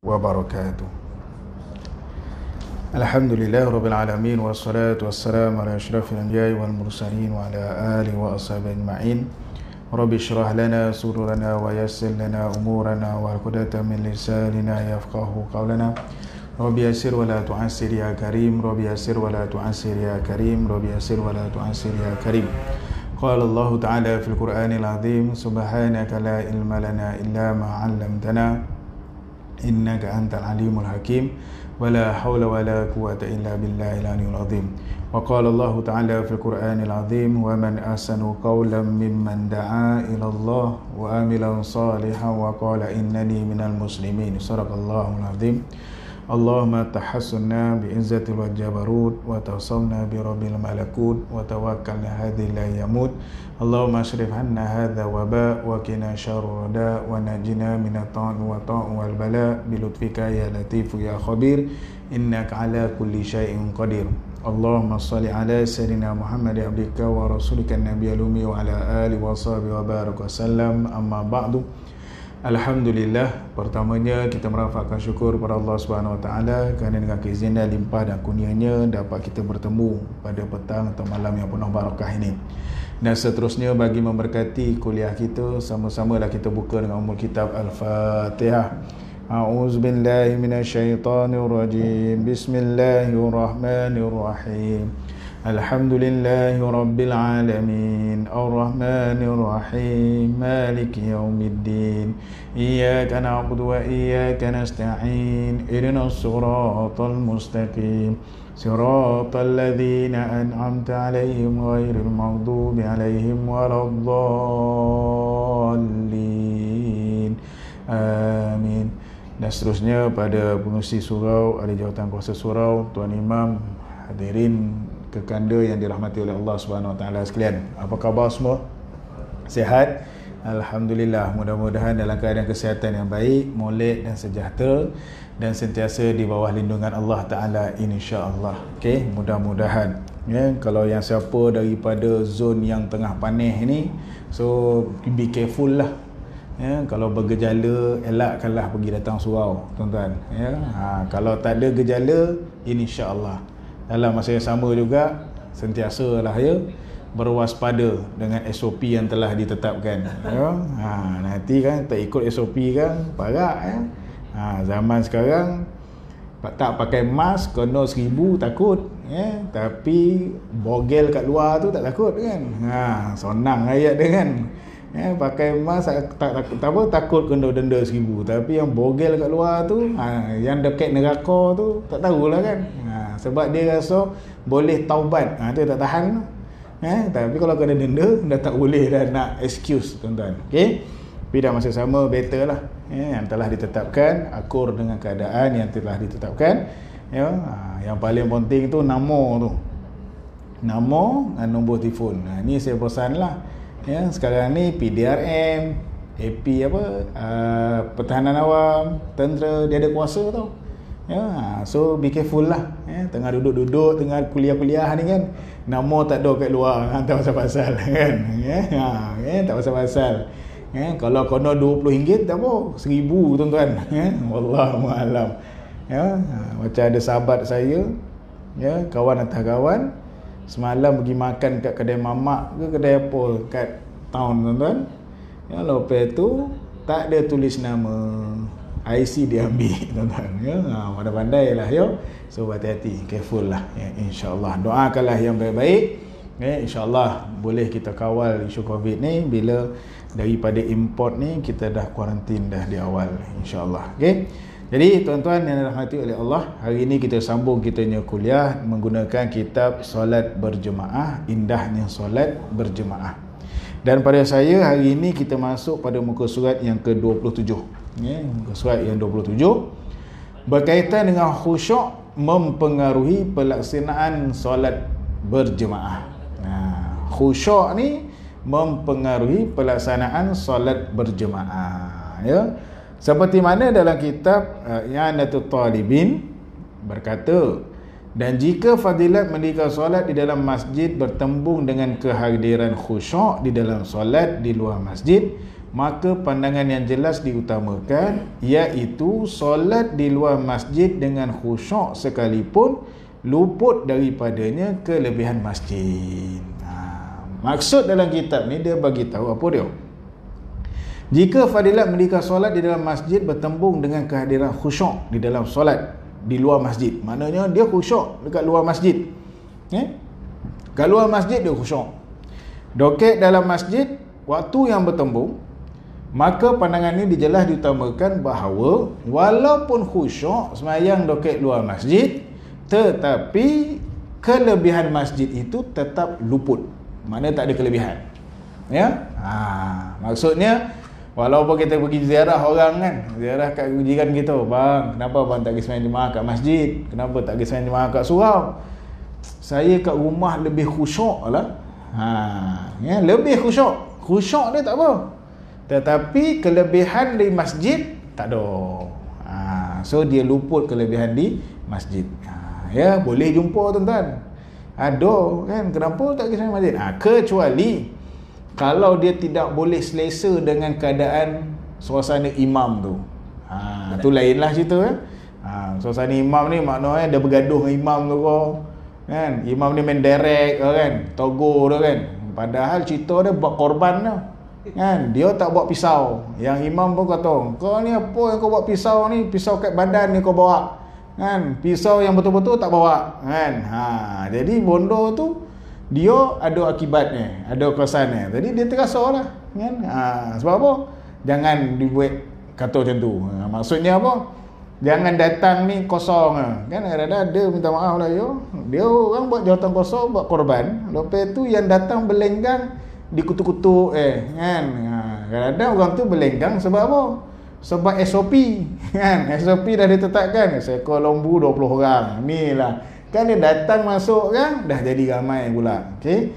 wabarakatuh. Alhamdulillah rabbil alamin wassalatu wassalamu ala asyrafil anbiya'i wal mursalin wa ala alihi wa ashabihi ajma'in. Rabbi shrah lana sudurana wa yassir lana umurana wa hudatan min lisanina yafqahu qawlana. Rabbi yassir wa la tu'assir ya karim, Rabbi yassir wa la tu'assir ya karim, Rabbi yassir wa la tu'assir ya karim. Qala Allah Ta'ala fil Qur'anil Azim, subhanaka la ilma lana illa ma 'allamtana innaka antal alimul hakim wala hawla wala quwwata illa billahil aliyyil azim. Wa qala Allah Ta'ala fil Qur'anil azim, wa man ahsanu qawlan mimman da'a ila Allah wa amila salihan wa qala innani minal muslimin. Sadaqallahul azim. Allahumma tahassunna bi'izzatil wa jabarut wa tawassalna bi rabbil malakut wa tawakkalna hadhi la yamut. Allahumma ashrif anna hadha waba wa qina syarra da wa najina minat ta'i wa ta'i wal bala bi lutfika ya latifu ya khabir innaka ala kulli syai'in qadir. Allahumma salli ala sayyidina Muhammad abdika wa rasulika nabiyil ummi wa ala alihi wa sahbihi wa baraka wasallam. Amma ba'du. Alhamdulillah, pertamanya kita merafakkan syukur kepada Allah Subhanahu Wa Taala kerana dengan keizinan limpah dan kurnianya dapat kita bertemu pada petang atau malam yang penuh barakah ini. Dan seterusnya bagi memberkati kuliah kita, sama-samalah kita buka dengan umul kitab Al-Fatihah. A'udzubillahi minasyaitonirrajim. Bismillahirrahmanirrahim. Alhamdulillahi rabbil alamin, arrahmanir rahim, maliki yaumiddin, iyyaka na'budu wa iyyaka nasta'in, ihdinas siratal mustaqim, siratal ladzina an'amta 'alaihim ghairil maghdubi 'alaihim waladdallin. Amin. Dan seterusnya pada pengurusi surau, ahli jawatan kuasa surau, tuan imam, hadirin kekanda yang dirahmati oleh Allah Subhanahu Wa Taala sekalian. Apa khabar semua? Sihat? Alhamdulillah. Mudah-mudahan dalam keadaan kesihatan yang baik, molek dan sejahtera dan sentiasa di bawah lindungan Allah Taala insya-Allah. Okey, mudah-mudahan. Ya, kalau yang siapa daripada zon yang tengah panas ni, so be careful lah. Ya, kalau bergejala, elakkanlah pergi datang surau, tuan-tuan. Ya, kalau tak ada gejala, insya-Allah dalam masa yang sama juga sentiasalah ya berwaspada dengan SOP yang telah ditetapkan ya. Nanti kan tak ikut SOP kan parak ya. Zaman sekarang tak pakai mask kena 1,000 takut ya, tapi bogel kat luar tu tak takut kan. Senang ayat dia kan. Ya, pakai mask takut kena denda 1,000, tapi yang bogel kat luar tu, yang dekat neraka tu tak tahulah kan. Sebab dia rasa boleh taubat, tu tak tahan. Tapi kalau kena denda dah tak boleh dah nak excuse, tuan-tuan. Okey. Tapi dah masa sama better lah yang telah ditetapkan, akur dengan keadaan yang telah ditetapkan. Ya, yang paling penting tu nama tu. Nama dan nombor telefon. Ni saya pesanlah. Ya, sekarang ni PDRM, AP pertahanan awam, tentera, dia ada kuasa tau. Ya, so be careful lah. Ya, tengah duduk-duduk, tengah kuliah-kuliah ni kan, nama tak ada kat luar, tak pasal-pasal kan. Tak pasal-pasal. Ya, kalau kena RM20 tak apa, RM1,000 tuan-tuan. Ya, wallahu a'lam. Ya, macam ada sahabat saya, ya, kawan atas kawan, semalam pergi makan kat kedai mamak ke kedai apa kat town, tuan-tuan. Ya, lepas tu tak ada tulis nama, IC dia ambil, tuan-tuan. Ya, pandai-pandai lah ya. So hati-hati, careful lah ya, insya-Allah. Doakanlah yang baik-baik. Ya, insya-Allah boleh kita kawal isu Covid ni bila daripada import ni kita dah kuarantin dah di awal, insya-Allah. Okey. Jadi tuan-tuan yang dirahmati oleh Allah, hari ini kita sambung kitanya kuliah menggunakan kitab Solat Berjemaah, Indahnya Solat Berjemaah. Dan pada saya hari ini kita masuk pada muka surat yang ke-27. Ya, muka surat yang 27 berkaitan dengan khusyuk mempengaruhi pelaksanaan solat berjemaah. Khusyuk ni mempengaruhi pelaksanaan solat berjemaah. Ya. Seperti mana dalam kitab I'anatul Talibin berkata, dan jika fadilat mendirikan solat di dalam masjid bertembung dengan kehadiran khusyuk di dalam solat di luar masjid, maka pandangan yang jelas diutamakan, iaitu solat di luar masjid dengan khusyuk sekalipun luput daripadanya kelebihan masjid. Maksud dalam kitab ni dia bagi tahu apa dia? Jika fadilat mendirikan solat di dalam masjid bertembung dengan kehadiran khusyuk di dalam solat di luar masjid, maknanya dia khusyuk dekat luar masjid. Kat luar masjid dia khusyuk. Doket dalam masjid waktu yang bertembung, maka pandangan ini dijelas diutamakan bahawa walaupun khusyuk semayang doket luar masjid, tetapi kelebihan masjid itu tetap luput. Maknanya tak ada kelebihan. Ya? Maksudnya walaupun kita pergi ziarah orang kan, ziarah kat jiran kita, bang, kenapa bang tak pergi semayang jemaah kat masjid? Kenapa tak pergi semayang jemaah kat surau? Saya kat rumah lebih khusyuk lah. Ya, lebih khusyuk. Khusyuk dia tak apa. Tetapi kelebihan di masjid tak ada. So dia luput kelebihan di masjid. Ya, boleh jumpa tuan-tuan. Ada kan, kenapa tak pergi semayang masjid? Kecuali kalau dia tidak boleh selesa dengan keadaan suasana imam tu. Tu lainlah cerita kan. Suasana imam ni maknanya dia bergaduh dengan imam tu kan. Imam ni main derek kan, togo tu kan. Padahal cerita dia buat korban tu. Kan, dia tak bawa pisau. Yang imam pun kata, kau ni apa yang kau bawa pisau ni? Pisau kat badan ni kau bawa. Kan, pisau yang betul-betul tak bawa. Kan. Jadi bondo tu dia ada akibatnya, ada kesannya. Jadi dia terasa lah. Kan? Sebab apa? Jangan dibuat kata macam tu. Maksudnya apa? Jangan datang ni kosong. Kan ada minta maaf lah dia orang buat jawatan kosong, buat korban. Lepas tu yang datang berlenggang dikutuk-kutuk kan. Kadang-kadang orang tu berlenggang sebab apa? Sebab SOP kan. SOP dah ditetapkan, seekor lembu 20 orang. Ni lah. Kan dia datang masuk kan, dah jadi ramai pula. Okey.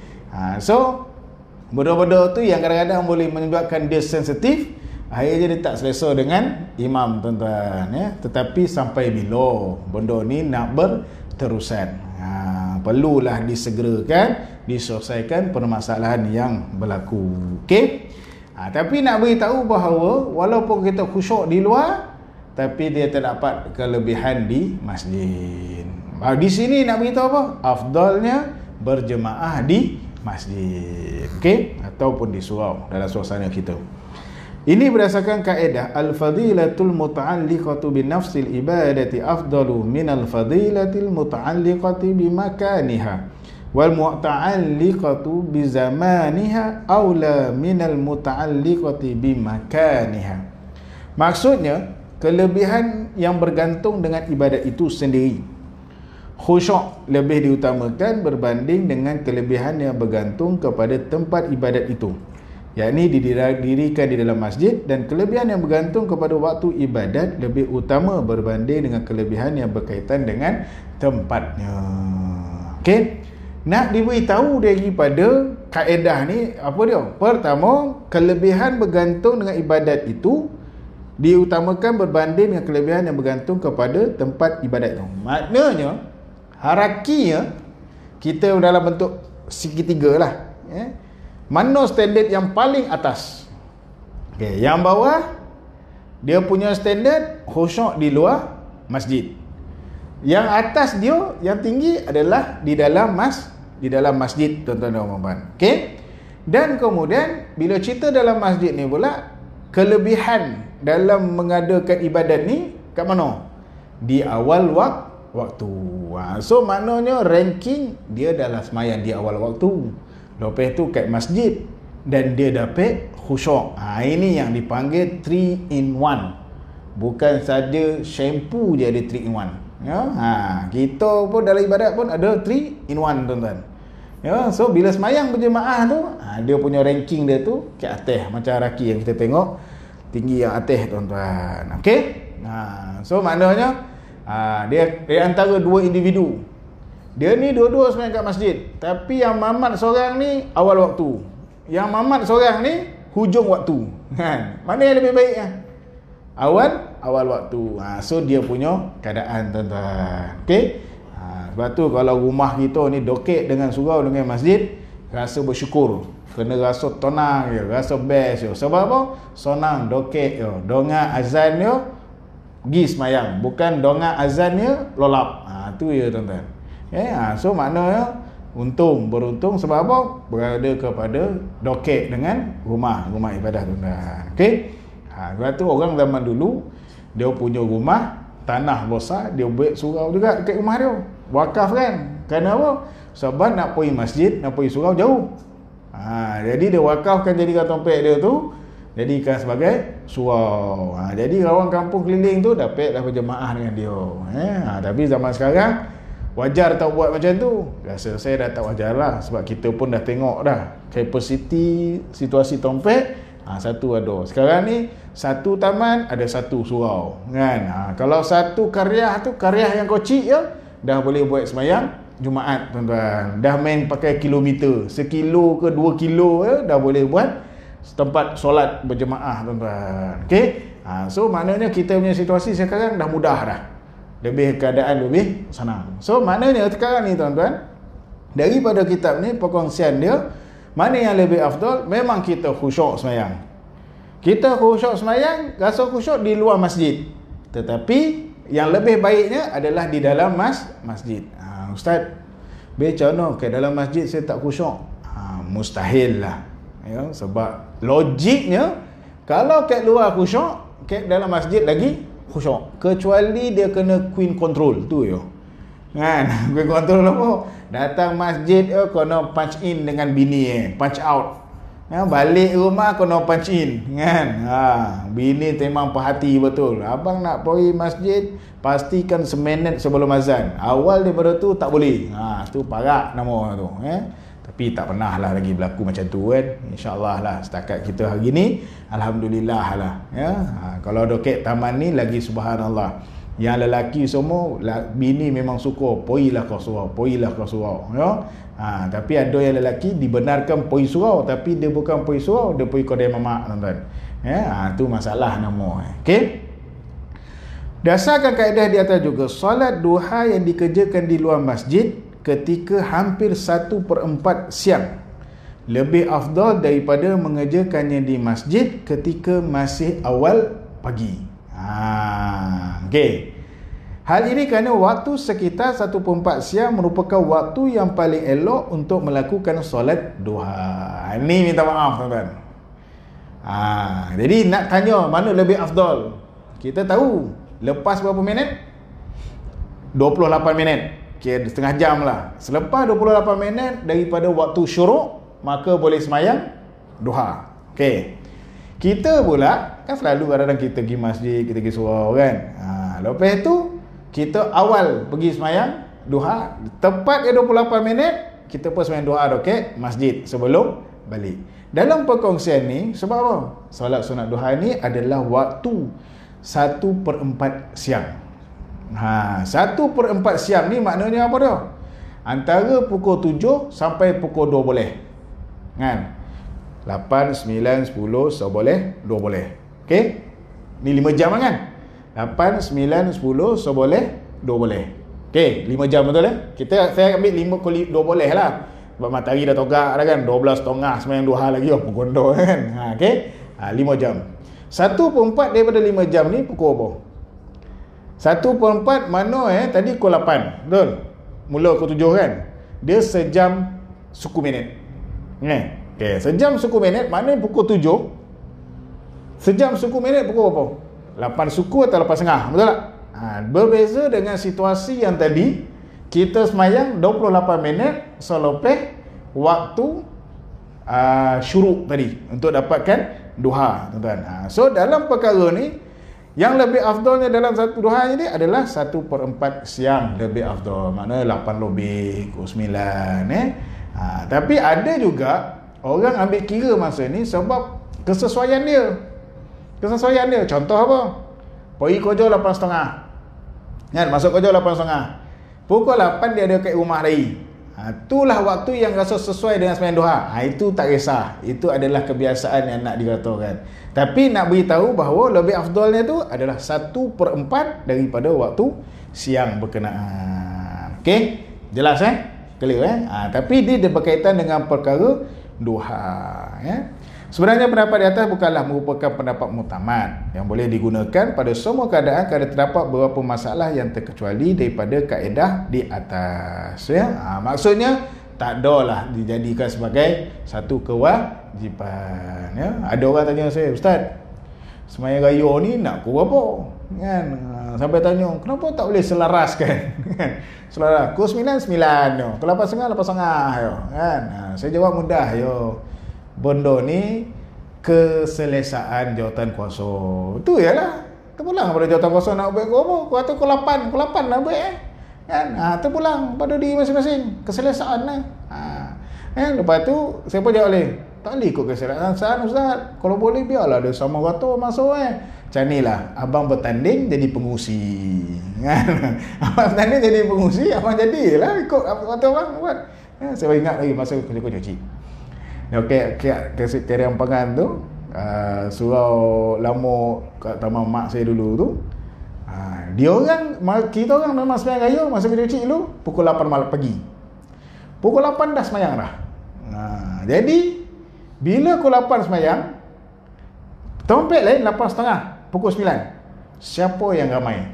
So benda-benda tu yang kadang-kadang boleh menyebabkan dia sensitif, akhirnya dia tak selesa dengan imam tuan-tuan ya. Tetapi sampai bila benda ni nak berterusan, perlulah disegerakan, diselesaikan permasalahan yang berlaku. Okey. Tapi nak beritahu bahawa walaupun kita khusyuk di luar, tapi dia terdapat kelebihan di masjid. Di sini nak beritahu apa? Afdalnya berjemaah di masjid. Okey, ataupun di surau dalam suasana kita. Ini berdasarkan kaedah al-fadilatul muta'alliqatu bi nafsil ibadati afdalu min al-fadilatil muta'alliqati bi makaniha wal muta'alliqatu bi zamaniha aula min al-muta'alliqati bi makaniha. Maksudnya kelebihan yang bergantung dengan ibadat itu sendiri, khusyuk lebih diutamakan berbanding dengan kelebihan yang bergantung kepada tempat ibadat itu, yakni didirikan di dalam masjid, dan kelebihan yang bergantung kepada waktu ibadat lebih utama berbanding dengan kelebihan yang berkaitan dengan tempatnya. Okey, nak diberitahu daripada kaedah ni apa dia? Pertama, kelebihan bergantung dengan ibadat itu diutamakan berbanding dengan kelebihan yang bergantung kepada tempat ibadat itu. Maknanya harakinya kita dalam bentuk segitiga lah ya. Mana standard yang paling atas? Okay, yang bawah dia punya standard khusyuk di luar masjid. Yang atas dia, yang tinggi adalah di dalam masjid tuan-tuan dan puan-puan. Okey. Dan kemudian bila cerita dalam masjid ni pula, kelebihan dalam mengadakan ibadat ni kat mana? Di awal waktu. So maknanya ranking dia adalah semayang di awal waktu, lepas tu kat masjid, dan dia dapat khusyuk. Ini yang dipanggil 3 in 1. Bukan saja shampoo je ada 3 in 1 ya. Kita pun dalam ibadat pun ada 3 in 1 tuan-tuan ya. So bila semayang berjemaah tu, dia punya ranking dia tu kat atas, macam raki yang kita tengok tinggi yang atas tuan-tuan. Okey. So maknanya dia antara dua individu, dia ni dua-dua semayang kat masjid, tapi yang mamat seorang ni awal waktu, yang mamat seorang ni hujung waktu kan. Mana yang lebih baik kan? Awal waktu. So dia punya keadaan tuan-tuan. Okey. Sebab tu kalau rumah kita ni doket dengan surau dengan masjid, rasa bersyukur. kena rasa tenang je, rasa best je. Sebab apa? Sonang dokek je, donga azan je pergi semayang, bukan donga azan je lolap. Tu je tuan-tuan. So maknanya beruntung sebab apa? Berada kepada dokek dengan rumah ibadah tuan-tuan. Sebab tu orang zaman dulu dia punya rumah tanah besar, dia buat surau juga dekat rumah dia. Wakaf kan? Kenapa? Sebab nak pergi masjid, nak pergi surau jauh. Jadi dia wakafkan jadikan tempat dia tu jadikan sebagai surau. Jadi orang kampung keliling tu dapatlah berjemaah dengan dia. Tapi zaman sekarang wajar tak buat macam tu? Rasa saya dah tak wajar lah, sebab kita pun dah tengok dah kapasiti situasi tempat. Satu ada. Sekarang ni satu taman ada satu surau kan. Kalau satu karyah tu, karyah yang kecil je dah boleh buat semayang Jumaat tuan-tuan. Dah main pakai kilometer, 1 kilo ke 2 kilo dah boleh buat tempat solat berjemaah tuan-tuan. So maknanya kita punya situasi sekarang dah mudah dah. Keadaan lebih senang. So maknanya sekarang ni tuan-tuan, daripada kitab ni perkongsian dia, mana yang lebih afdal? Memang kita khusyuk semayang. Kita khusyuk semayang, rasa khusyuk di luar masjid. Tetapi yang lebih baiknya adalah di dalam masjid. Ustaz, macam mana ke dalam masjid saya tak khusyuk? Mustahil lah. Sebab logiknya, kalau kat luar khusyuk, kat dalam masjid lagi khusyuk. Kecuali dia kena queen control tu je. Kan? Queen control apa? Datang masjid kena punch in dengan bini punch out. Balik rumah kena punch in kan. Bini memang perhati betul. Abang nak pergi masjid, pastikan seminit sebelum azan. Awal daripada tu tak boleh. Tu parak nama tu. Tapi tak pernah lah lagi berlaku macam tu kan. InsyaAllah lah setakat kita hari ni, alhamdulillah lah. Kalau dokek taman ni lagi subhanallah. Yang lelaki semua, bini memang suka, poilah kau surau. Tapi ada yang lelaki dibenarkan pergi surau, tapi dia bukan pergi surau, dia pergi kedai mamak tuan-tuan. Tu masalah nama. Dasarkan kaedah di atas juga, solat duha yang dikerjakan di luar masjid ketika hampir 1/4 siang lebih afdal daripada mengerjakannya di masjid ketika masih awal pagi. Hal ini kerana waktu sekitar 1/4 siang merupakan waktu yang paling elok untuk melakukan solat duha. Ini minta maaf tuan-tuan. Jadi nak tanya mana lebih afdal? Kita tahu lepas berapa minit? 28 minit. Setengah jam lah. Selepas 28 minit daripada waktu syuruk, maka boleh semayang duha. Kita pula kan selalu kadang-kadang kita pergi masjid, kita pergi surau kan. Lepas tu kita awal pergi semayang duha, tepat 28 minit kita pun semayang duha masjid sebelum balik. Dalam perkongsian ni, sebab apa? Solat sunat duha ni adalah waktu 1/4 siang. 1/4 siang ni maknanya apa dia? Antara pukul 7 sampai pukul 2 boleh. Kan? 8, 9, 10, so boleh, 2 boleh. Ni 5 jam kan? 8, 9, 10, so boleh, 2 boleh. 5 jam betul saya ambil 5 kali 2 boleh lah. Sebab matahari dah togak dah kan, 12.30 semayang duha lagi, pukul 2 kan. 5 jam. 1/4 daripada 5 jam ni pukul apa? 1/4 mana tadi pukul 8, betul? Mula pukul 7 kan? Dia sejam suku minit. Sejam suku minit maknanya pukul 7. Sejam suku minit pukul apa? 8 suku atau 8.30, betul tak? Berbeza dengan situasi yang tadi, kita semayang 28 minit selepas waktu syuruk tadi untuk dapatkan duha, tuan-tuan. So dalam perkara ni, yang lebih afdalnya dalam satu duha ini adalah 1/4 siang lebih afdal. Maknanya 8 lebih, 9 Tapi ada juga orang ambil kira masa ni sebab kesesuaian dia. Contoh apa? Pergi kerja 8.30 kan, masuk kerja 8.30, pukul 8 dia ada kat rumah lagi. Itulah waktu yang rasa sesuai dengan sembahyang duha. Itu tak kisah, itu adalah kebiasaan yang nak dikatakan. Tapi nak beritahu bahawa lebih afdalnya tu adalah 1/4 daripada waktu siang berkenaan. Jelas Clear Tapi dia berkaitan dengan perkara duha, ya. Sebenarnya pendapat di atas bukanlah merupakan pendapat muktamad yang boleh digunakan pada semua keadaan kerana terdapat beberapa masalah yang terkecuali daripada kaedah di atas, ya. Maksudnya tak adalah dijadikan sebagai satu kewajipan, ya. Ada orang tanya saya, "Ustaz, sembahyang raya ni nak pukul berapa?" Kan? Sampai tanya, "Kenapa tak boleh selaraskan?" Kan? Selaras, pukul 9, 9 yo. Pukul 8.30, 8.30 yo. Kan? Saya jawab mudah yo. Benda ni keselesaan jawatan kuasa. Tu ialah terpulang pada jawatan kuasa nak buat apa? Kuasa pukul 8, pukul 8 nak buat kan? Terpulang pada diri masing-masing. Keselesaan lah. Lepas tu saya pun jawab boleh. Tak boleh ikut keselesaan Ustaz. Kalau boleh biarlah ada sama rata masuk Macam ni lah, abang bertanding jadi pengusi. Kan? Abang bertanding jadi pengusi, abang jadilah ikut apa kata abang buat. Saya ingat lagi masa kerja cuci. Okey, kira Ampangan tu, surau lama kat taman mak saya dulu tu. Dia orang, kita orang memang sembahyang raya masa kerja cuci dulu pukul 8 malam pagi. Pukul 8 dah sembahyang dah. Jadi bila pukul 8 sembahyang, tompek lain 8.30, pukul 9. Siapa yang ramai?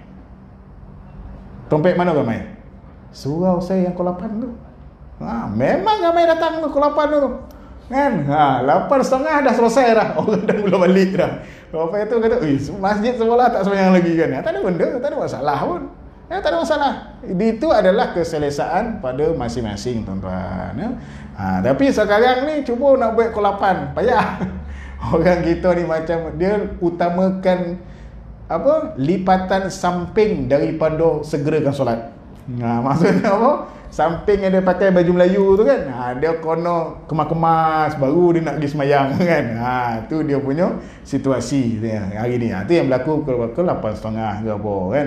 Tompek mana ramai? Surau saya yang pukul 8 tu. Memang ramai datang pukul 8 tu. Kan? 8.30 dah selesai dah. Orang dah mula balik dah. Lepas itu kata, masjid sebelah tak sembahyang lagi kan? Tak ada benda, tak ada masalah pun. Tak ada masalah. Itu adalah keselesaan pada masing-masing, tuan-tuan. Tapi sekarang ni cuba nak buat pukul 8. Payah. Orang kita ni macam dia utamakan lipatan samping daripada segerakan solat. Maksudnya apa? Samping yang dia pakai baju Melayu tu kan, dia kono kemas-kemas baru dia nak pergi sembahyang kan. Tu dia punya situasi hari ni. Tu yang berlaku pukul 8.30 ke apa kan.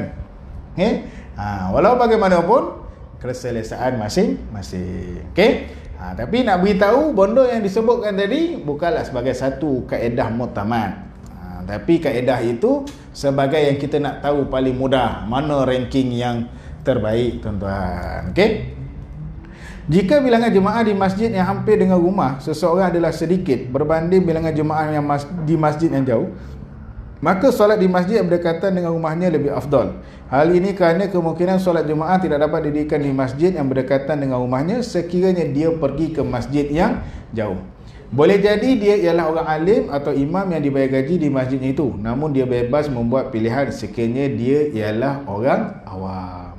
Walau bagaimanapun keselesaan masing-masing. Okey. Tapi nak beritahu benda yang disebutkan tadi bukanlah sebagai satu kaedah muktamad. Tapi kaedah itu sebagai yang kita nak tahu paling mudah mana ranking yang terbaik, tuan-tuan. Okey. Jika bilangan jemaah di masjid yang hampir dengan rumah seseorang adalah sedikit berbanding bilangan jemaah yang di masjid yang jauh, maka solat di masjid yang berdekatan dengan rumahnya lebih afdal. Hal ini kerana kemungkinan solat jemaah tidak dapat didirikan di masjid yang berdekatan dengan rumahnya sekiranya dia pergi ke masjid yang jauh. Boleh jadi dia ialah orang alim atau imam yang dibayar gaji di masjidnya itu, namun dia bebas membuat pilihan sekiranya dia ialah orang awam.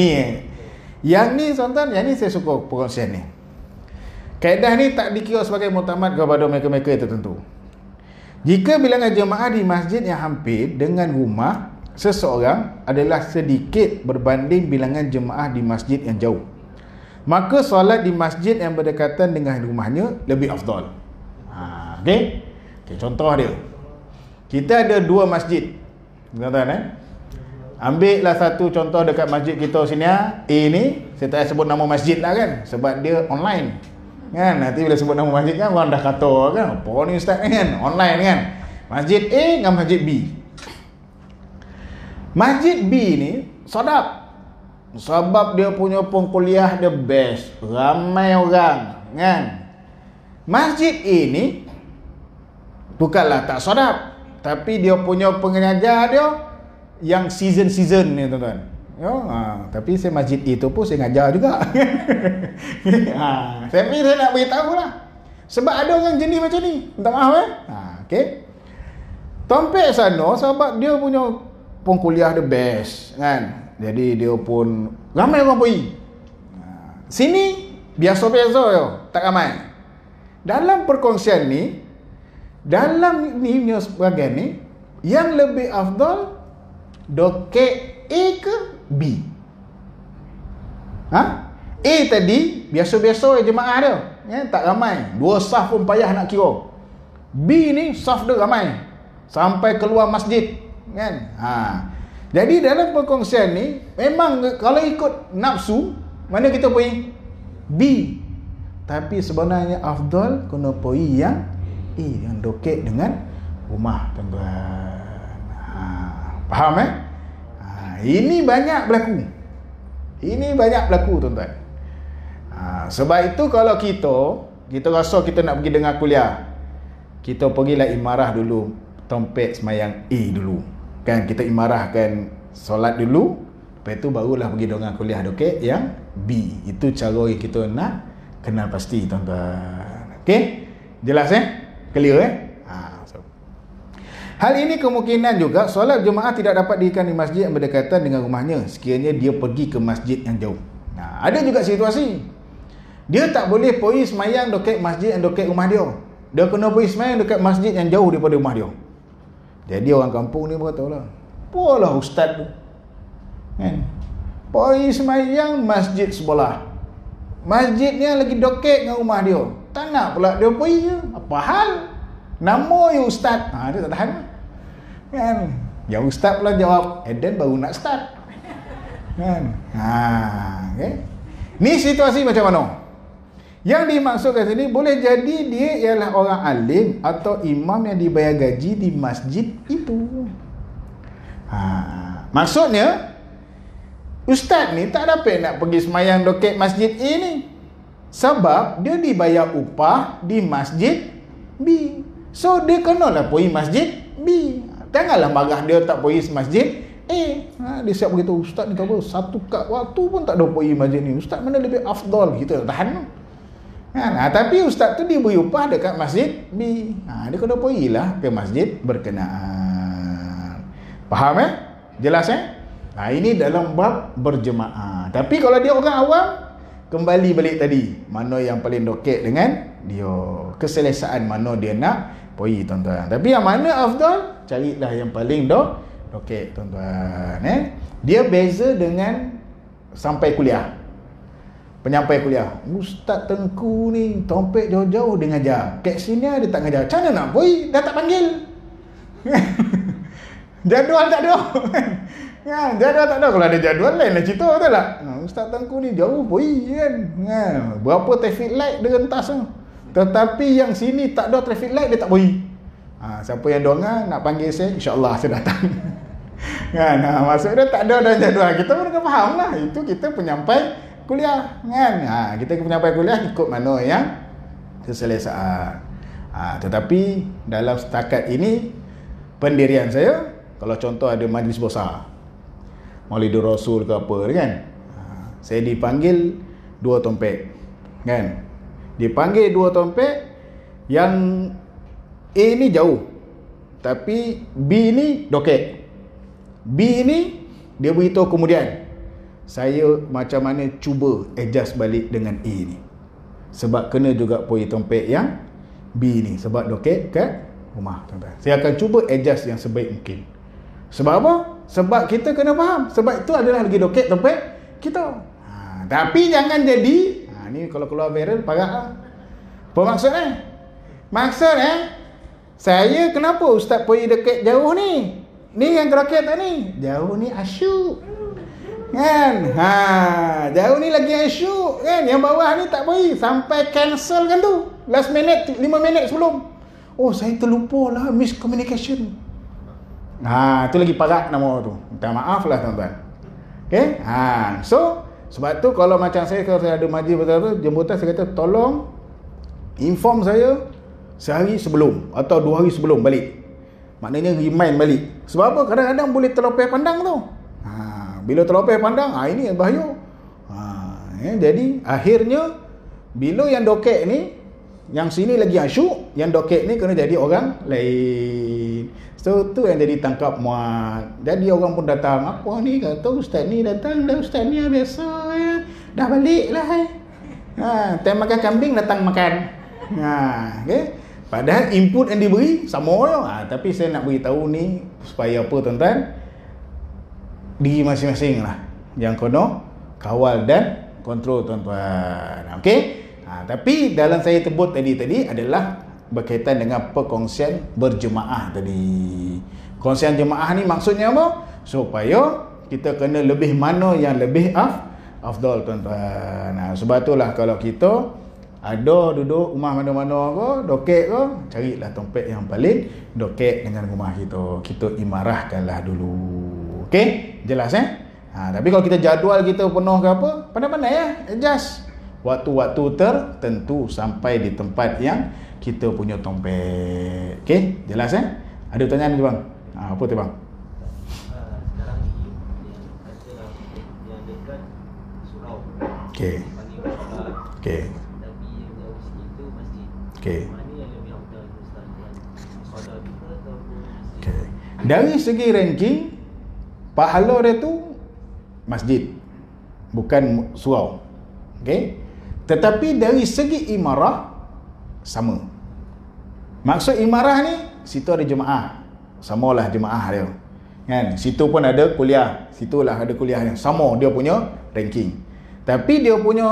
Yang ni tuan-tuan, yang ni saya suka perkongsian ni. Kaedah ni tak dikira sebagai muktamad kepada mereka-mereka tertentu. Jika bilangan jemaah di masjid yang hampir dengan rumah seseorang adalah sedikit berbanding bilangan jemaah di masjid yang jauh, maka solat di masjid yang berdekatan dengan rumahnya lebih afdal. Okey, contoh dia. Kita ada dua masjid. Tuan-tuan ambillah satu contoh dekat masjid kita sini. Ni saya tak sebut nama masjid lah kan, sebab dia online kan. Nanti bila sebut nama masjid kan orang dah kata kan, apa ni ustaz kan, online kan. Masjid A dengan masjid B. Masjid B ni sedap sebab dia punya pengkuliah the best, ramai orang kan. Masjid A ni bukanlah tak sedap, tapi dia punya pengajar dia yang season ni, tuan-tuan. Tapi saya masjid itu pun saya ngajar juga. Tapi saya nak beritahu lah, sebab ada orang jenis macam ni. Minta maaf okey. Tompek sana sebab dia punya pengkuliah the best kan. Jadi dia pun ramai orang pergi. Sini biasa-biasa je, tak ramai. Dalam perkongsian ni, dalam ni punya sebagian ni, yang lebih afdal dokek A ke B? A tadi biasa-biasa jemaah dia, tak ramai, dua saf pun payah nak kira. B ni saf dia ramai sampai keluar masjid kan. Jadi dalam perkongsian ni memang kalau ikut nafsu mana kita pergi B, tapi sebenarnya afdal kena pergi yang A, yang dokek dengan rumah, tuan-tuan. Faham ini banyak berlaku. Ini banyak berlaku, tuan-tuan. Sebab itu kalau kita kita rasa kita nak pergi dengar kuliah, kita pergilah imarah dulu tompek semayang A dulu. Kan kita imarahkan solat dulu, lepas tu barulah pergi dengar kuliah doket yang B. Itu cara kita nak kenal pasti, tuan-tuan. Okey? Jelas Clear Hal ini kemungkinan juga solat jemaah tidak dapat dirikan di masjid yang berdekatan dengan rumahnya sekiranya dia pergi ke masjid yang jauh. Nah, ada juga situasi dia tak boleh pergi semayang dekat masjid yang dekat rumah dia. Dia kena pergi semayang dekat masjid yang jauh daripada rumah dia. Jadi orang kampung ni berkata lah, apalah ustaz tu, kan, pergi semayang masjid sebelah, masjid ni lagi dekat dengan rumah dia, tak nak pula dia pergi je. Apa hal? Nama you ustaz. Dia tak tahan kan. Yang ustaz pula jawab, then baru nak start kan. Okay. Ni situasi macam mana? Yang dimaksudkan sini boleh jadi dia ialah orang alim atau imam yang dibayar gaji di masjid itu. Maksudnya ustaz ni tak dapat nak pergi semayang dekat masjid ini sebab dia dibayar upah di masjid B. So dia kenalah pergi masjid B. Janganlah marah dia tak pergi masjid A. Dia siap beritahu, ustaz ni kata satu kad waktu pun tak ada pergi masjid ni. Ustaz mana lebih afdal, kita tahan kan. Tapi ustaz tu diberi upah dekat masjid B. Dia kena pergilah ke masjid berkenaan. Faham Jelas ini dalam bab berjemaah. Tapi kalau dia orang awam, kembali balik tadi, mana yang paling doket dengan dia, keselesaan mana dia nak pergi, tuan-tuan. Tapi yang mana afdal, carilah yang paling doket, tuan-tuan. Dia beza dengan sampai kuliah, penyampai kuliah. Ustaz Tengku ni tompek jauh-jauh dia ngajar, kat sini dia tak ngajar, macam mana nak pergi, dah tak panggil. Jadual tak ada. Jadual tak ada. Kalau ada jadual lain lah cerita, betul tak? Ustaz Tengku ni jauh pergi kan. Berapa traffic light dia rentas tu. Tetapi yang sini tak ada traffic light, dia tak pergi. Siapa yang dengar nak panggil saya, insya-Allah saya datang. Kan? Maksud dia tak ada dah jadual. Kita pun kena faham lah. Itu kita penyampai kuliah kan. Kita penyampai kuliah ikut mana yang keselesaan. Tetapi dalam setakat ini pendirian saya, kalau contoh ada majlis besar, Maulidur Rasul ke apa kan, saya dipanggil 2 tompek kan. Dipanggil 2 tompek, yang A ni jauh tapi B ni doket. B ni dia beritahu kemudian, saya macam mana cuba adjust balik dengan A ni, sebab kena juga pergi tompek yang B ni sebab doket kat rumah, tuan-tuan. Saya akan cuba adjust yang sebaik mungkin. Sebab apa? Sebab kita kena faham, sebab itu adalah lagi doket tompek kita. Tapi jangan jadi ni kalau keluar viral parah. Apa maksudnya? Saya kenapa ustaz pergi dekat jauh ni? Ni yang roket tak ni? Jauh ni asyuk kan. Jauh ni lagi asyuk kan. Yang bawah ni tak pergi, sampai cancel kan tu last minute, 5 minit sebelum. Oh, saya terlupa lah, miscommunication. Tu lagi parah nama tu. Minta maaf lah, tuan-tuan. Okay? So sebab tu kalau macam saya, kalau saya ada majlis betul-betul jemputan, saya kata tolong inform saya sehari sebelum atau 2 hari sebelum balik. Maknanya remind balik. Sebab apa? Kadang-kadang boleh terlepas pandang tu. Bila terlepas pandang, ini yang bahaya. Jadi akhirnya bila yang doket ni, yang sini lagi asyuk, yang doket ni kena jadi orang lain. So tu yang jadi tangkap muat. Jadi orang pun datang, apa ni, kata ustaz ni datang dah, ustaz ni biasa ya, dah balik lah. Time makan kambing datang makan. Okay? Padahal input yang diberi sama je. Tapi saya nak beritahu ni supaya apa, tuan-tuan, diri masing-masing lah yang kena kawal dan kontrol, tuan-tuan. Okay? Tapi dalam saya sebut tadi adalah berkaitan dengan perkongsian berjemaah tadi. Kongsian jemaah ni maksudnya apa? Supaya kita kena lebih mana yang lebih afdal, tuan-tuan. Sebab itulah kalau kita ada duduk rumah mana-mana ke, doket ke, carilah tempat yang paling doket dengan rumah kita. Kita imarahkanlah dulu. Okey? Jelas Tapi kalau kita jadual kita penuh ke apa, pandai-pandai adjust. waktu-waktu tertentu sampai di tempat yang kita punya tompet. Okey, jelas Ada pertanyaan tu bang? Apa tu bang? Sekarang ni ada yang dekat surau. Okey. Okey. Tapi yang jauh sikit tu masjid. Okey. Mana yang lebih afdal Ustaz? Solat juga ataupun masjid? Okey. Dari segi ranking, pahala dia tu masjid, bukan surau. Okey. Tetapi dari segi imarah sama. Maksud imarah ni, situ ada jemaah. Samalah jemaah dia. Kan? Situ pun ada kuliah. Situlah ada kuliah yang sama dia punya ranking. Tapi dia punya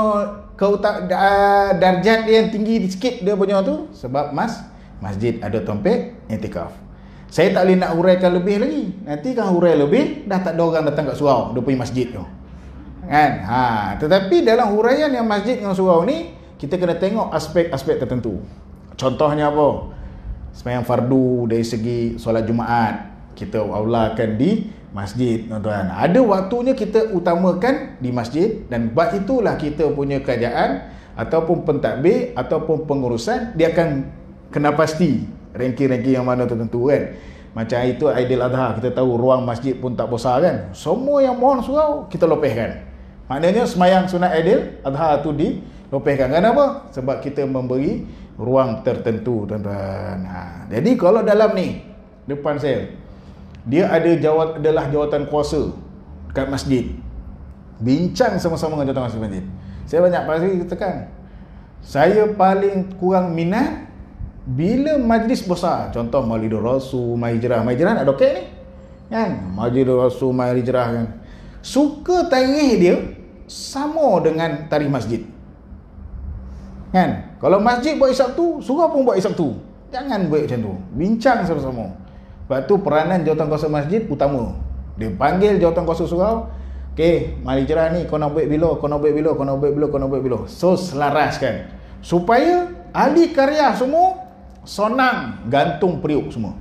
darjat dia yang tinggi sikit dia punya tu sebab masjid ada tompet i'tikaf. Saya tak boleh nak huraikan lebih lagi. Nanti kan hurai lebih dah tak ada orang datang kat surau dia punya masjid tu. Kan? Tetapi dalam huraian yang masjid dengan surau ni kita kena tengok aspek-aspek tertentu. Contohnya apa? Sembahyang fardu dari segi solat Jumaat kita aulakan di masjid, tuan-tuan. Ada waktunya kita utamakan di masjid dan buat itulah kita punya kerajaan ataupun pentadbir ataupun pengurusan dia akan kena pasti ranking-ranking yang mana tertentu kan. Macam itu Aidiladha kita tahu ruang masjid pun tak besar kan. Semua yang mohon surau kita lopehkan. Maknanya sembahyang sunat Aidiladha tu dilopehkan. Kenapa? Sebab kita memberi ruang tertentu, tuan-tuan. Jadi kalau dalam ni depan saya dia adalah jawatan kuasa kat masjid. Bincang sama-sama dengan jawatan kuasa masjid. Saya banyak kali tekan. Saya paling kurang minat bila majlis besar. Contoh Maulidur Rasul, Mahijrah. Mahijrah nak dokek ni. Kan? Maulidur Rasul, Mahijrah kan. Suka tarikh dia sama dengan tarikh masjid. Kan? Kalau masjid buat Isyak tu, surau pun buat Isyak tu. Jangan buat macam tu. Bincang sama-sama. Sebab tu peranan jawatankuasa masjid utama. Dia panggil jawatankuasa surau, okey, mari cerah ni kau nak buat bila, kau nak buat bila, kau nak buat bila, kau nak buat bila. So selaraskan supaya ahli karya semua sonang gantung periuk semua.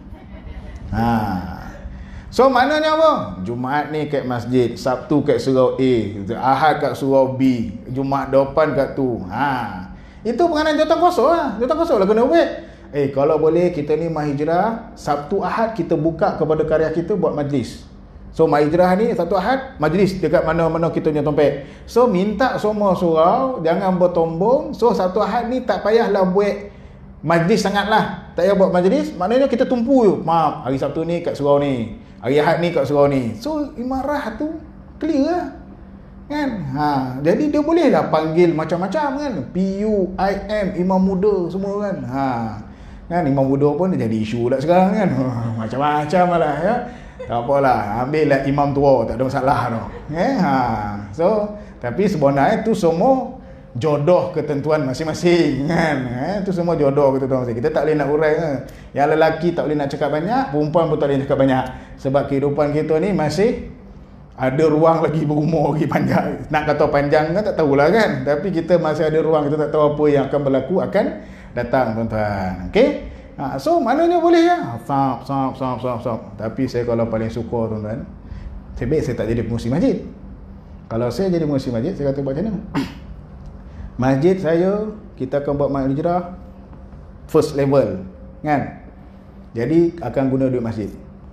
So maknanya apa? Jumaat ni kat masjid, Sabtu kat surau A, Ahad kat surau B, Jumaat depan kat tu. Itu peranan jawatankuasa lah. Jawatankuasa lah kena buat. Kalau boleh kita ni Mahijrah Sabtu Ahad kita buka kepada karya kita buat majlis. So Mahijrah ni Sabtu Ahad majlis dekat mana-mana kita punya tempat. So minta semua surau jangan bertombong. So Sabtu Ahad ni tak payahlah buat majlis sangatlah. Tak payah buat majlis, maknanya kita tumpu je. Maaf, hari Sabtu ni kat surau ni, hari Ahad ni kat surau ni. So imarah tu clear lah. Kan? Jadi dia boleh lah panggil macam-macam kan. PU, IM, Imam Muda semua kan. Kan Imam Muda pun dia jadi isu dah sekarang kan. Macam-macam lah ya. Tak apalah, ambil lah imam tua, tak ada masalah tu. So, tapi sebenarnya tu semua jodoh ketentuan masing-masing kan. Itu semua jodoh ketentuan masing-masing. Kita tak boleh nak urai kan. Yang lelaki tak boleh nak cakap banyak, perempuan pun tak boleh nak cakap banyak. Sebab kehidupan kita ni masih ada ruang lagi berumur lagi panjang. Nak kata panjang kan tak tahulah kan. Tapi kita masih ada ruang, kita tak tahu apa yang akan berlaku akan datang, tuan-tuan. Okey? So maknanya boleh ya. Sap. Tapi saya kalau paling suka, tuan-tuan, saya tak jadi pengurusi masjid. Kalau saya jadi pengurusi masjid, saya kata buat macam mana? Masjid saya, kita akan buat Mahijrah first level kan. Jadi akan guna duit masjid.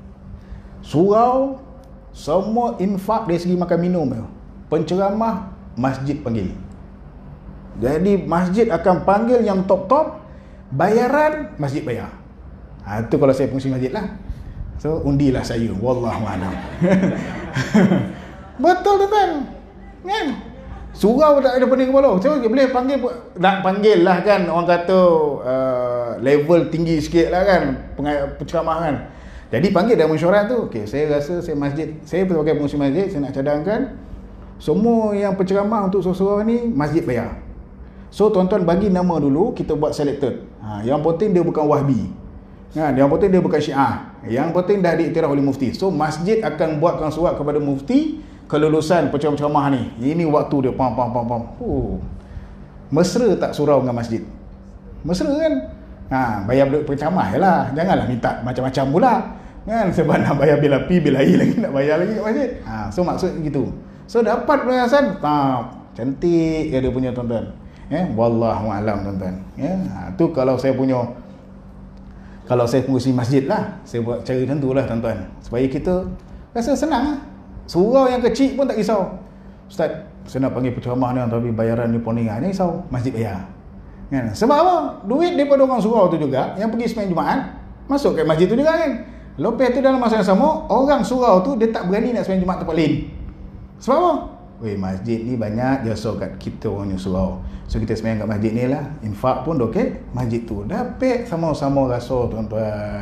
Surau semua infak dari segi makan minum. Penceramah masjid panggil. Jadi masjid akan panggil yang top-top, bayaran masjid bayar. Itu kalau saya fungsi masjid lah. So undilah saya, wallahualam. Betul tuan kan? Surau tak ada pening kepala. So boleh panggil, nak panggil lah kan. Orang kata level tinggi sikit lah kan, penceramah kan. Jadi panggil dalam mesyuarat tu, okey, saya rasa saya masjid, saya sebagai pengurusi masjid, saya nak cadangkan semua yang penceramah untuk surau ni masjid bayar. So tuan-tuan bagi nama dulu, kita buat selected. Yang penting dia bukan Wahbi. Yang penting dia bukan Syiah. Yang penting dah diiktiraf oleh mufti. So masjid akan buatkan surat kepada mufti kelulusan penceramah ni. Ini waktu dia pam. Mesra tak surau dengan masjid? Mesra kan? Bayar duit penceramah je lah. Janganlah minta macam-macam pula. Kan? Sebab nak bayar bil api, bil air lagi nak bayar lagi kat masjid. So maksud gitu. So dapat perhiasan, Cantik dia punya tuan-tuan. Wallahu alam tuan-tuan. Tu kalau saya pengurusi masjid lah, saya buat cara macam tu lah tuan-tuan. Supaya kita rasa senang lah. Surau yang kecil pun tak risau. Ustaz, saya nak panggil penceramah ni tapi bayaran ni poningan ni risau. Masjid bayar. Kan? Sebab apa? Duit daripada orang surau tu juga yang pergi sembahyang Jumaat masuk kat masjid tu juga kan. Lepas tu dalam masa yang sama, orang surau tu dia tak berani nak sembahyang Jumaat tempat lain. Sebab apa? Masjid ni banyak jasa kat kita orang surau. So kita sembahyang kat masjid ni lah. Infak pun dokek masjid tu. Dapat sama-sama rasa tuan-tuan.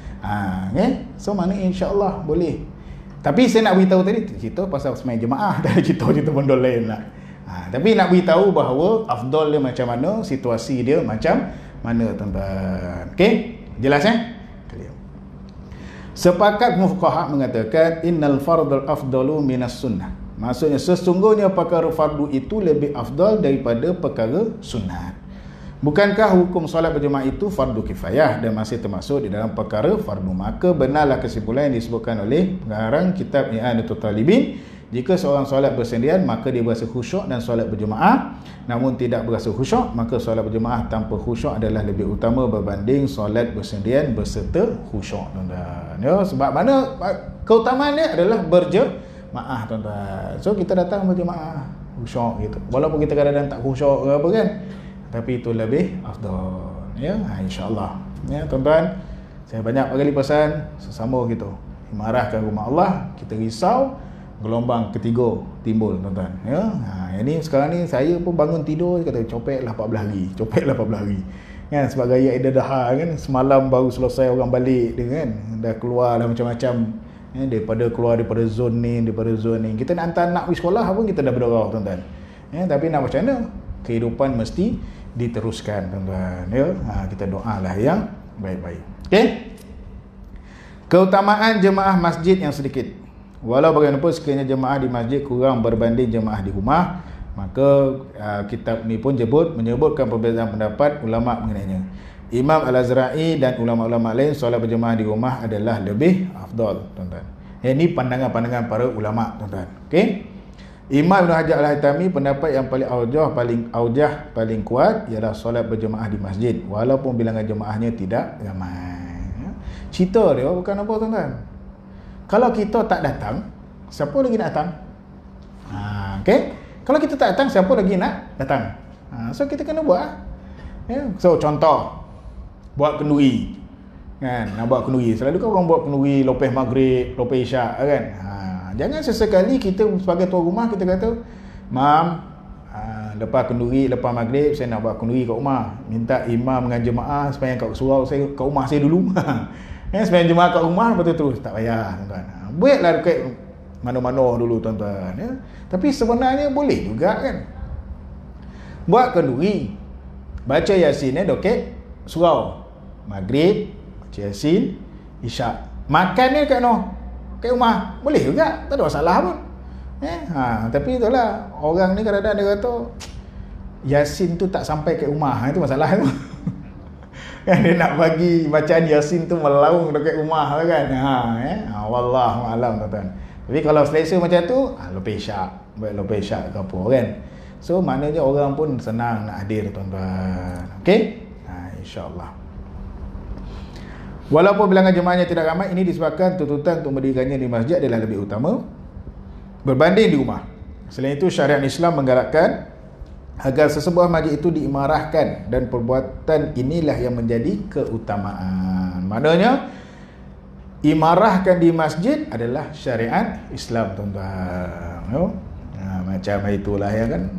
Okay? So mana insya-Allah boleh. Tapi saya nak beritahu tadi cerita pasal sembahyang jemaah, tak cerita benda lain lah. Tapi nak beritahu bahawa afdal dia macam mana, situasi dia macam mana tuan-tuan. Okey? Jelas clear. Sepakat fuqaha mengatakan innal fardal afdalu minas sunnah. Maksudnya sesungguhnya perkara fardu itu lebih afdal daripada perkara sunat. Bukankah hukum solat berjemaah itu fardu kifayah dan masih termasuk di dalam perkara fardu? Maka benarlah kesimpulan yang disebutkan oleh pengarang kitab I'anatul Talibin. Jika seorang solat bersendirian maka dia berasa khusyuk dan solat berjemaah, namun tidak berasa khusyuk maka solat berjemaah tanpa khusyuk adalah lebih utama berbanding solat bersendirian berserta khusyuk tuan-tuan. Sebab mana keutamaan dia adalah berjemaah tuan-tuan. So kita datang berjemaah khusyuk gitu. Walaupun kita kadang-kadang tak khusyuk ke apa kan, tapi itu lebih afdal. InsyaAllah. Tuan-tuan, saya banyak kali pesan sesama kita imarahkan rumah Allah, kita risau gelombang ketiga timbul tuan-tuan. Ini sekarang ni saya pun bangun tidur kata copetlah 14 hari. Kan sebab gaya Idul Adha kan, semalam baru selesai orang balik dia kan, dah keluar dah macam-macam daripada zon ni. Kita nak hantar anak pergi sekolah pun kita dah berdoa tuan-tuan. Tapi nak macam mana? Kehidupan mesti diteruskan tuan-tuan. Kita doalah yang baik-baik. Okey? Keutamaan jemaah masjid yang sedikit. Walau bagaimanapun sekiranya jemaah di masjid kurang berbanding jemaah di rumah, maka kitab ni pun menyebutkan perbezaan pendapat ulama mengenainya. Imam Al-Azra'i dan ulama-ulama lain solat berjemaah di rumah adalah lebih afdal tuan-tuan. Ini pandangan-pandangan para ulama tuan-tuan. Okey? Imam Ibn Hajar Al-Haytami pendapat yang paling kuat ialah solat berjemaah di masjid walaupun bilangan jemaahnya tidak ramai. Cerita dia bukan apa tuan-tuan. Kalau kita tak datang, siapa lagi nak datang? Okey? Kalau kita tak datang, siapa lagi nak datang? So kita kena buat. So contoh, buat kenduri. Kan? Nak buat kenduri. Selalu kan orang buat kenduri lepas maghrib, lepas isyak kan? Jangan sesekali kita sebagai tuan rumah kita kata, "Mam, lepas kenduri, lepas maghrib saya nak buat kenduri kat rumah. Minta imam dengan jemaah sembahyang kat surau saya kat rumah saya dulu." Sembahyang jemaah kat rumah lepas tu terus. Tak payah tuan-tuan. Buatlah dekat mana-mana dulu tuan-tuan. Tapi sebenarnya boleh juga kan. Buat kenduri, baca Yasin dekat surau. Maghrib, baca Yasin, isyak. Makannya kat kat rumah. Boleh juga, tak ada masalah pun. Tapi itulah, orang ni kadang-kadang dia kata Yasin tu tak sampai kat rumah. Itu masalah tu. Kan dia nak bagi bacaan Yasin tu melaung dekat rumah kan. Wallahu alam tuan-tuan. Tapi kalau selesa macam tu, lepas isyak, buat lepas isyak ke apa kan. So maknanya orang pun senang nak hadir tuan-tuan. Okey? Insya-Allah. Walaupun bilangan jemaahnya tidak ramai, ini disebabkan tuntutan untuk mendirikannya di masjid adalah lebih utama berbanding di rumah. Selain itu, syariat Islam menggalakkan agar sesebuah masjid itu diimarahkan dan perbuatan inilah yang menjadi keutamaan. Maknanya, imarahkan di masjid adalah syariat Islam tuan-tuan. Macam itulah ya kan,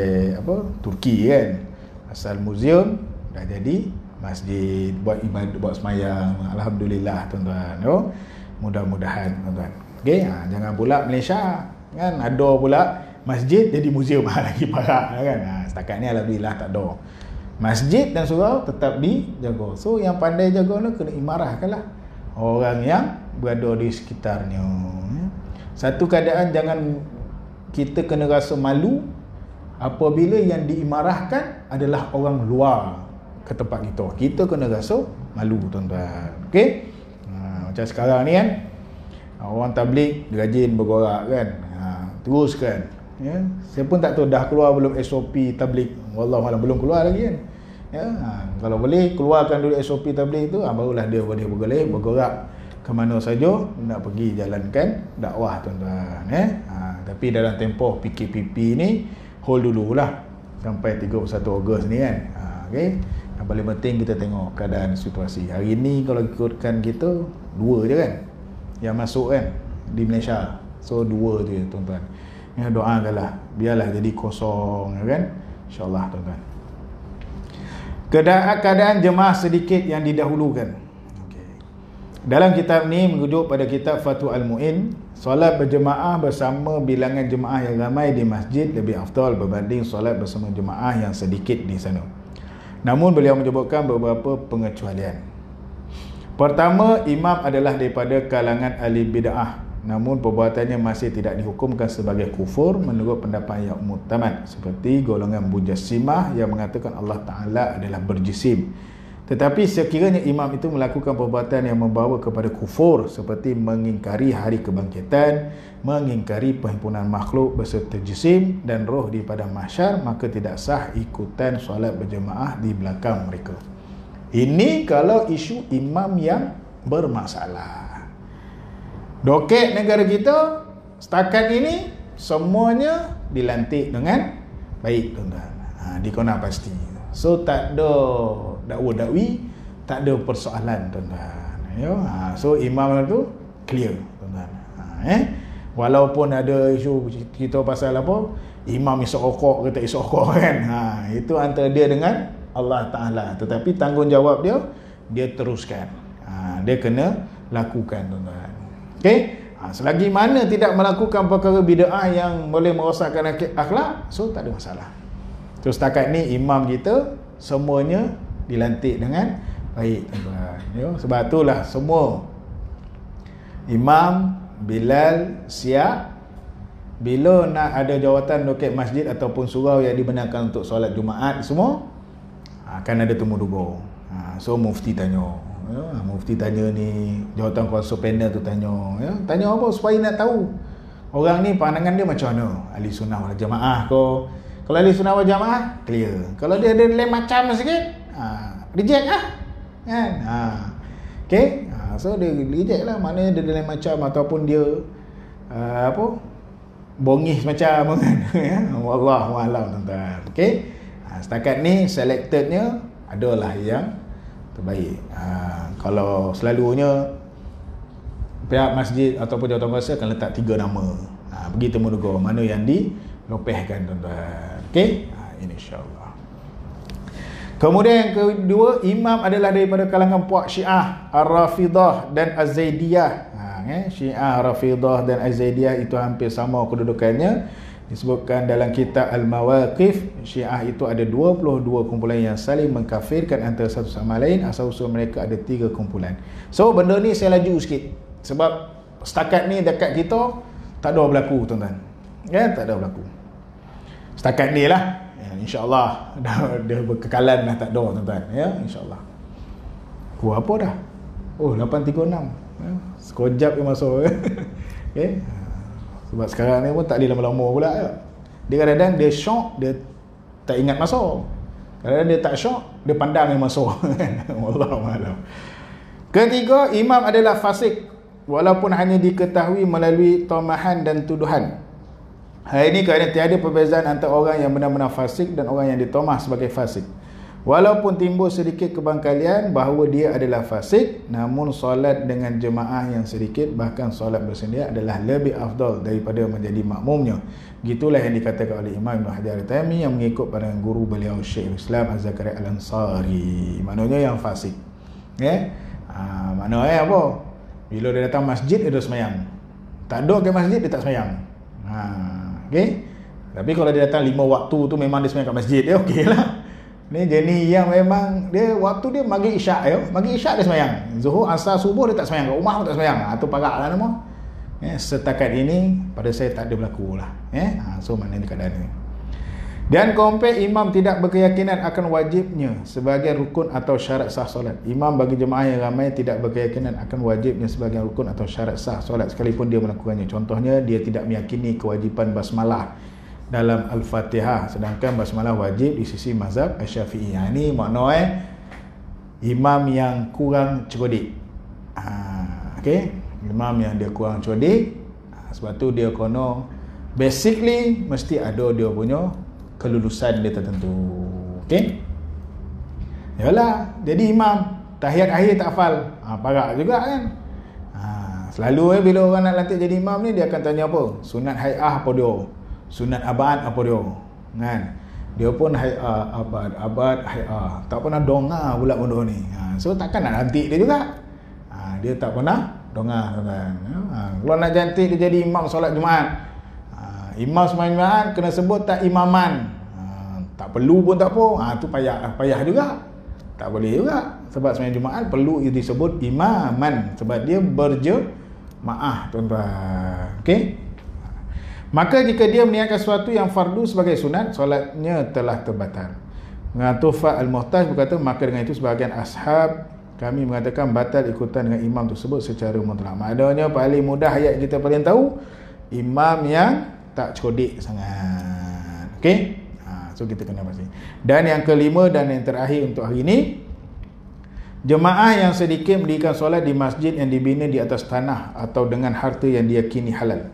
Turki kan, asal muzium dah jadi masjid, buat ibadat, buat semayang. Alhamdulillah tuan-tuan. Mudah-mudahan tuan-tuan. Okey, jangan pula Malaysia kan ada pula masjid jadi muzium lagi parah kan. Setakat ni alhamdulillah tak ada. Masjid dan surau tetap dijaga. So yang pandai jaga ni kena imarahkanlah orang yang berada di sekitarnya. Satu keadaan jangan kita kena rasa malu apabila yang diimarahkan adalah orang luar ke tempat kita. Kita kena rasa malu tuan-tuan. Okey? Macam sekarang ni kan, orang tabligh rajin bergorak kan. Teruskan. Ya, saya pun tak tahu dah keluar belum SOP tabligh. Wallahualam, belum keluar lagi kan. Ya, kalau boleh keluarkan dulu SOP tabligh tu, barulah dia boleh bergerak ke mana saja nak pergi jalankan dakwah tuan-tuan. Tapi dalam tempoh PKPP ni hold dululah sampai 31 Ogos ni kan. Okey. Yang paling penting kita tengok keadaan situasi. Hari ni kalau ikutkan kita 2 je kan yang masuk kan di Malaysia. So 2 je tuan-tuan. Ya, doakanlah biarlah jadi kosong kan. InsyaAllah tuan-tuan. Keadaan jemaah sedikit yang didahulukan. Dalam kitab ni merujuk pada kitab Fatwa Al-Mu'in, solat berjemaah bersama bilangan jemaah yang ramai di masjid lebih afdal berbanding solat bersama jemaah yang sedikit di sana. Namun beliau menyebutkan beberapa pengecualian. Pertama, imam adalah daripada kalangan ahli bid'ah, namun perbuatannya masih tidak dihukumkan sebagai kufur menurut pendapat yang mu'tamad, seperti golongan Mujassimah yang mengatakan Allah Ta'ala adalah berjisim. Tetapi sekiranya imam itu melakukan perbuatan yang membawa kepada kufur, seperti mengingkari hari kebangkitan, mengingkari perhimpunan makhluk beserta jisim dan roh di padang mahsyar, maka tidak sah ikutan solat berjemaah di belakang mereka. Ini kalau isu imam yang bermasalah. Doket negara kita setakat ini semuanya dilantik dengan baik tuan-tuan. Dikenal pasti. So tak ada dakwa-dakwi, tak ada persoalan tuan-tuan. Ya, so imam tu clear tuan-tuan. Walaupun ada isu kita pasal apa, imam isap rokok ke tak isap rokok kan. Itu antara dia dengan Allah Ta'ala. Tetapi tanggungjawab dia teruskan. Dia kena lakukan tuan-tuan. Okey? Selagi mana tidak melakukan perkara bid'ah yang boleh merosakkan akhlak, so tak ada masalah. So setakat ni imam kita semuanya dilantik dengan baik tuan-tuan. Ya, sebab itulah semua imam, Bilal, siap bila nak ada jawatan doket masjid ataupun surau yang dibenarkan untuk solat Jumaat semua, akan ada temu dugong. So mufti tanya, ya, mufti tanya ni, jawatan kuasa panel tu tanya, ya, tanya apa supaya nak tahu orang ni pandangan dia macam mana, ahli sunnah wal jamaah ke. Kalau ahli sunnah wal jamaah clear, kalau dia ada lain macam sikit, reject lah kan. Okay, so dia reject lah, maknanya dia ada lain macam ataupun dia bongis macam kan. Ya, wallahu a'lam tuan-tuan. Okay, setakat ni selectednya adalah yang terbaik. Kalau selalunya pihak masjid ataupun jawatankuasa akan letak 3 nama. Pergi temu dulu mana yang dilopehkan tuan-tuan. Okey, ini insya-Allah. Kemudian yang kedua, imam adalah daripada kalangan puak Syiah, Ar-Rafidah dan Az-Zaidiyah. Syiah, Rafidah dan Az-Zaidiyah itu hampir sama kedudukannya. Disebutkan dalam kitab Al-Mawaqif, Syiah itu ada 22 kumpulan yang saling mengkafirkan antara satu sama lain. Asal-usul mereka ada 3 kumpulan. So benda ni saya laju sikit, sebab setakat ni dekat kita tak ada berlaku tuan-tuan. Ya, tak ada berlaku. Setakat ni lah, ya, insya-Allah dah berkekalan dah tak ada tuan-tuan. Ya, insya-Allah. Apa dah? Oh, 836. Ya, sekejap je masuk. Okay. Sebab sekarang ni pun tak boleh lama-lama pula. Ya. Dia kadang-kadang dia syok, dia tak ingat masuk. Kadang-kadang dia tak syok, dia pandang yang masuk. Wallahualam. Ketiga, imam adalah fasik walaupun hanya diketahui melalui tomahan dan tuduhan. Hari ini kerana tiada perbezaan antara orang yang benar-benar fasik dan orang yang ditomah sebagai fasik. Walaupun timbul sedikit kebangkalian bahawa dia adalah fasik, namun solat dengan jemaah yang sedikit, bahkan solat bersendirian adalah lebih afdal daripada menjadi makmumnya. Gitulah yang dikatakan oleh Imam Ibn Hajar Al-Haytami yang mengikut pada guru beliau Syekh Islam Az-Zakaria Al-Ansari. Maknanya yang fasik. Ya? Maknanya apa? Bila dia datang masjid, dia dah semayang. Tak ada ke masjid, dia tak semayang. Okay? Tapi kalau dia datang 5 waktu tu memang dia semayang kat masjid, dia okey lah. Ni jenis yang memang dia waktu dia maghrib isyak ya. Maghrib isyak dia semayang. Zuhur, asar, subuh dia tak semayang. Kat rumah pun tak semayang. Itu parak lah nama. Setakat ini pada saya tak ada berlaku lah. So maknanya keadaan ni. Dan kompet imam tidak berkeyakinan akan wajibnya sebagai rukun atau syarat sah solat. Imam bagi jemaah yang ramai tidak berkeyakinan akan wajibnya sebagai rukun atau syarat sah solat sekalipun dia melakukannya. Contohnya dia tidak meyakini kewajipan basmalah dalam Al-Fatihah, sedangkan basmalah wajib di sisi mazhab Asy-Syafi'i. Ini makna imam yang kurang cerdik. Okey, imam yang dia kurang cerdik, sebab tu dia kono basically mesti ada dia punya kelulusan dia tertentu. Okey, yalah, jadi imam tahiyat akhir tak hafal, parak juga kan. Selalu bila orang nak lantik jadi imam ni, dia akan tanya apa? Sunat hai'ah apa dia? Sunat abad apa dia? Kan? Dia pun hai'ah, abad hai'ah. Tak pernah dongar pula benda ni. So takkan nak lantik dia juga. Dia tak pernah dongar, kan. Kalau nak lantik dia jadi imam solat Jumaat, imam sembahyang Jumaat kena sebut tak imaman. Tak perlu pun tak apa. Tu payah juga. Tak boleh juga. Sebab sembahyang Jumaat perlu disebut imaman, sebab dia berjemaah, tuan-tuan. Okey. Maka jika dia meniatkan sesuatu yang fardu sebagai sunat, solatnya telah terbatal. Tuhfah Al-Muhtaj berkata, maka dengan itu sebahagian ashab kami mengatakan batal ikutan dengan imam tersebut secara mutlak. Maknanya paling mudah ayat kita paling tahu, imam yang tak cerdik sangat. Okey? So kita kena pasti. Dan yang kelima dan yang terakhir untuk hari ini, jemaah yang sedikit mendirikan solat di masjid yang dibina di atas tanah atau dengan harta yang diyakini halal.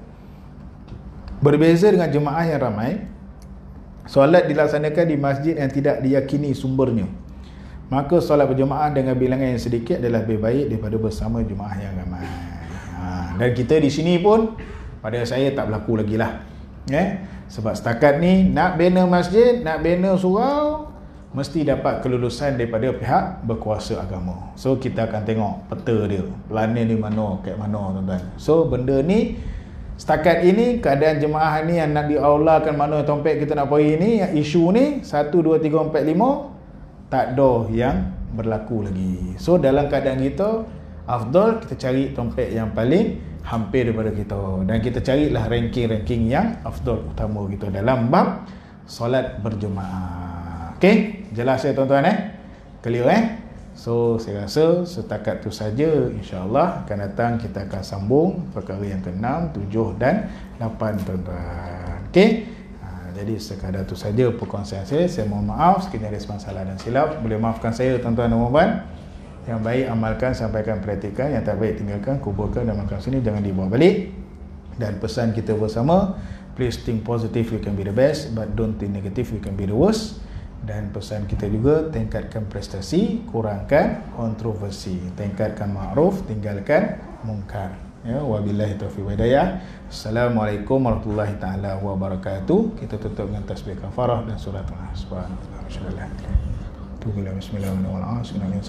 Berbeza dengan jemaah yang ramai, solat dilaksanakan di masjid yang tidak diyakini sumbernya. Maka solat berjemaah dengan bilangan yang sedikit adalah lebih baik daripada bersama jemaah yang ramai. Dan kita di sini pun, pada saya tak berlaku lagi lah. Sebab setakat ni nak bina masjid, nak bina surau, mesti dapat kelulusan daripada pihak berkuasa agama. So kita akan tengok peta dia, planin di mana, kat mana, tuan-tuan. So benda ni setakat ini, keadaan jemaah ni yang nak diaulakan mana tompek kita nak pergi ni, yang isu ni 1, 2, 3, 4, 5 tak ada yang berlaku lagi. So dalam keadaan kita, afdal kita cari tompek yang paling hampir daripada kita, dan kita carilah ranking-ranking yang afdal utama kita dalam bab solat berjemaah. Okey, jelas ya tuan-tuan? Clear? So saya rasa setakat tu saja. InsyaAllah akan datang kita akan sambung perkara yang ke-6, 7 dan 8, tuan-tuan. Okey, jadi sekadar tu saja perkongsian saya. Saya mohon maaf sekiranya ada salah dan silap. Boleh maafkan saya, tuan-tuan dan puan-puan. Yang baik amalkan, sampaikan, praktikan. Yang tak baik tinggalkan, kuburkan dan makan sini, jangan dibawa balik. Dan pesan kita bersama, please think positive, you can be the best, but don't think negative, you can be the worst. Dan pesan kita juga, tingkatkan prestasi, kurangkan kontroversi, tingkatkan ma'ruf, tinggalkan mungkar. Ya, wabillahi taufiq wal hidayah. Assalamualaikum warahmatullahi taala wabarakatuh. Kita tutup dengan tasbih kafarah dan surah Al-Nas. Subhanallah.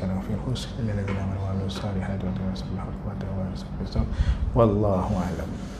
Wallahu a'lam.